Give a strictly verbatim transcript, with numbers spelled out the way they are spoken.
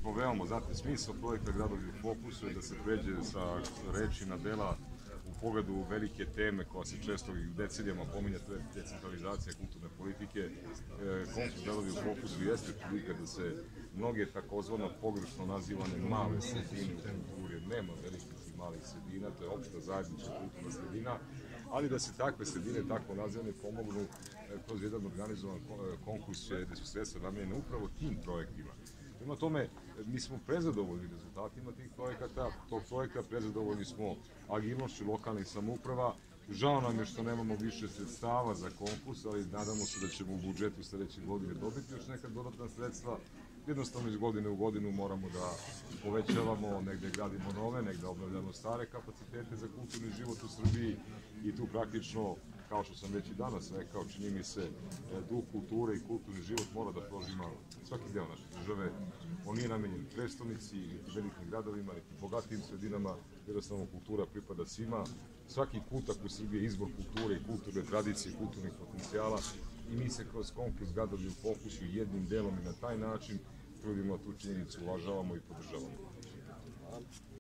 sprovevamo. Znate, smisao projekta Gradovi u fokusu je da se pređe sa reči na dela u pogledu velike teme koja se često i u decenijama pominja, to je decentralizacija kulturne politike. Konkurs Gradovi u fokusu jeste prilika da se mnoge takozvano pogrešno nazivane male sredine u kulturi, nema velikih i malih sredina, to je opšta zajednička kulturna sredina, ali da se takve sredine tako nazivane pomognu kroz jedan organizovan konkurs gde su sredstva namenjene upravo tim projektima. Prema tome, mi smo prezadovoljni rezultatima tih projekata, tog projekta prezadovoljni smo agilnošću lokalnih samouprava. Žao nam je što nemamo više sredstava za konkurs, ali nadamo se da ćemo u budžetu sledeće godine dobiti još neka dodatna sredstva. Jednostavno iz godine u godinu moramo da povećavamo, negde gradimo nove, negde obnavljamo stare kapacitete za kulturni život u Srbiji i tu praktično, kao što sam već i danas rekao, čini mi se, duh kulture i kulturni život mora da prožima svaki deo naše države. On nije namenjen prestonici, niti velikim gradovima, niti bogatijim sredinama, jednostavno kultura pripada svima. Svaki kutak u Srbiji je izbor kulture i kulturne tradicije, kulturnih potencijala i mi se kroz konkurs Gradovi u fokusu jednim delom i na taj način trudimo, tu činjenicu uvažavamo i podržavamo.